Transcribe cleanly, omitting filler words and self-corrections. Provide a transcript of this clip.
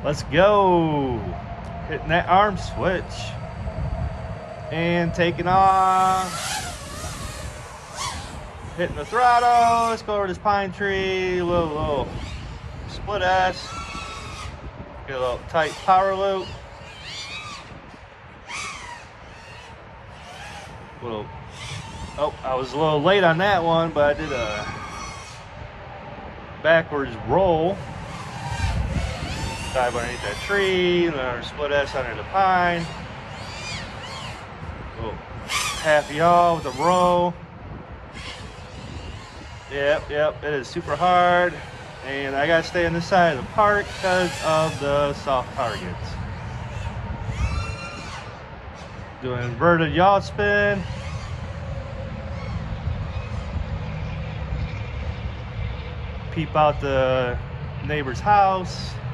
Let's go. Hitting that arm switch. And taking off. Hitting the throttle. Let's go over this pine tree. Little split S. Get a little tight power loop. Oh, I was a little late on that one, but I did a backwards roll. Dive underneath that tree, another split S under the pine. Little half yaw with a roll. Yep, it is super hard. And I gotta stay on this side of the park because of the soft targets. Doing inverted yaw spin. Peep out the neighbor's house.